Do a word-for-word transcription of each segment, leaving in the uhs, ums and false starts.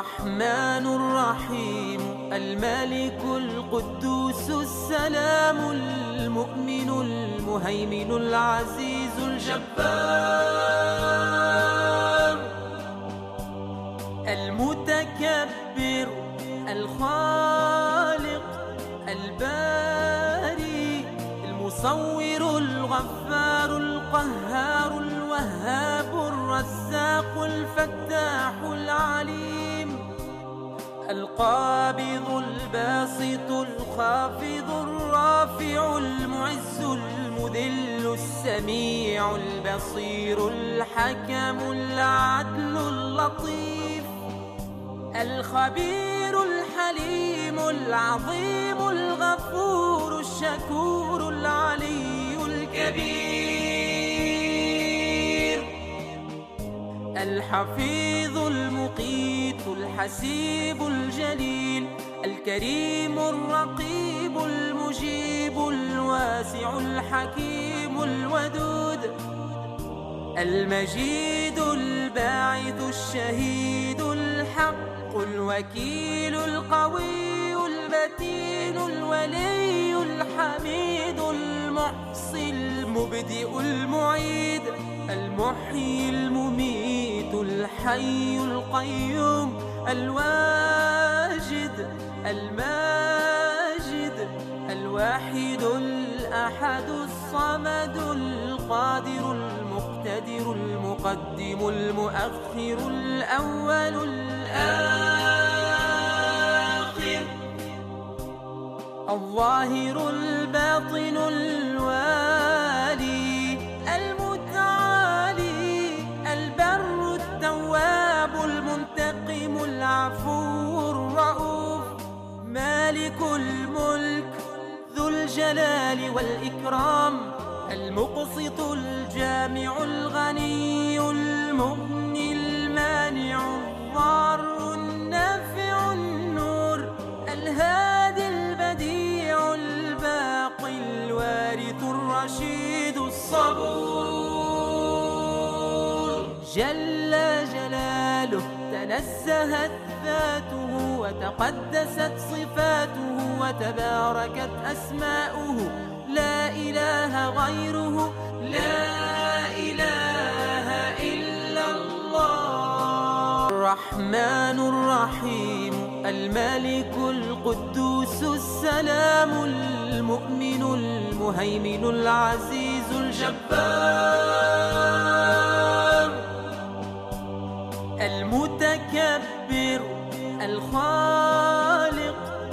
الرحمن الرحيم الملك القدوس السلام المؤمن المهيمن العزيز الجبار المتكبر الخالق الباري المصور الغفار القهار الوهاب الرزاق الفتاح العليم القابض الباسط الخافض الرافع المعز المذل السميع البصير الحكم العدل اللطيف الخبير الحليم العظيم الغفور الشكور العلي الكبير الحفيظ المقيت الحسيب الجليل الكريم الرقيب المجيب الواسع الحكيم الودود المجيد الباعث الشهيد الحق الوكيل القوي المتين الولي الحميد المحصي المبدئ المعيد المحيي المميت الحي القيوم الواجد الماجد الواحد الأحد الصمد القادر المقتدر المقدم المؤخر الأول الآخر الظاهر الباطن الوالي المتعالي البر التواب المنتقم العفو الرؤوف مالك الملك ذو الجلال والإكرام المقسط الجامع الغني المغني المانع الضار النافع النور الهادي البديع الباقي الوارث الرشيد الصبور جل جلاله تنزهت ذاته وتقدست صفاته وتباركت أسماؤه لا إله غيره لا إله إلا الله الرحمن الرحيم الملك القدوس السلام المؤمن المهيمن العزيز الجبار المتكبر الخالق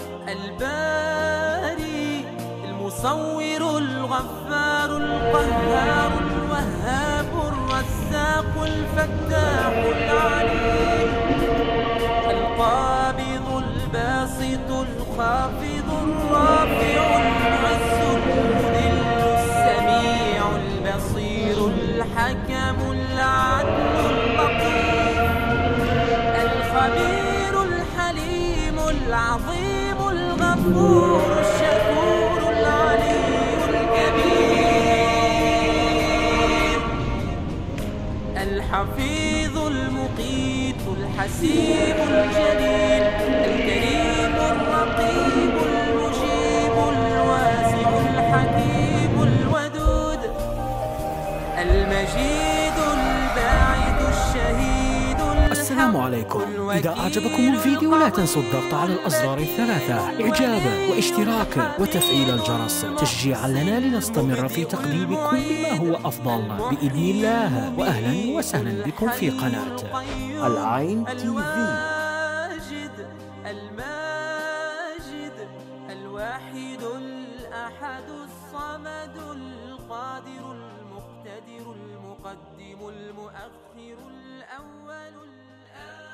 الباري المصور الغفار القهار الوهاب الرزاق الفتاح العليم القابض الباسط الخافض الرافع المعز المذل السميع البصير الحكم العدل اللطيف الخبير الحليم العظيم الغفور الشكور العلي الكبير الحفيظ المقيت الحسيب الجليل الكريم الرقيب المجيب الواسع الحكيم الودود المجيد الباعث الشهيد. السلام عليكم. إذا أعجبكم الفيديو لا تنسوا الضغط على الأزرار الثلاثة إعجابا واشتراكا وتفعيل الجرس تشجيعا لنا لنستمر في تقديم كل ما هو أفضل بإذن الله. وأهلا وسهلا بكم في قناة العين تي في. الماجد الواحد الأحد الصمد القادر المقتدر المقدم المؤخر الأول الآخر.